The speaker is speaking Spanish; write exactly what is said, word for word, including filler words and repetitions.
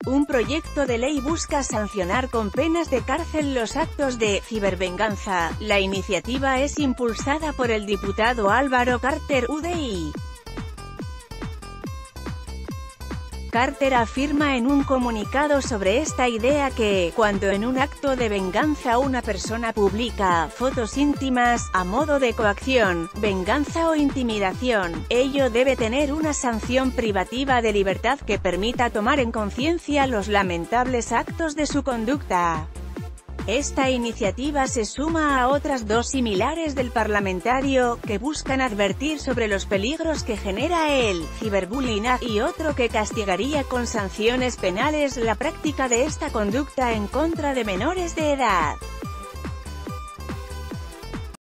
Un proyecto de ley busca sancionar con penas de cárcel los actos de cibervenganza. La iniciativa es impulsada por el diputado Álvaro Carter, U D I. Carter afirma en un comunicado sobre esta idea que, cuando en un acto de venganza una persona publica fotos íntimas, a modo de coacción, venganza o intimidación, ello debe tener una sanción privativa de libertad que permita tomar en conciencia los lamentables actos de su conducta. Esta iniciativa se suma a otras dos similares del parlamentario, que buscan advertir sobre los peligros que genera el ciberbullying, y otro que castigaría con sanciones penales la práctica de esta conducta en contra de menores de edad.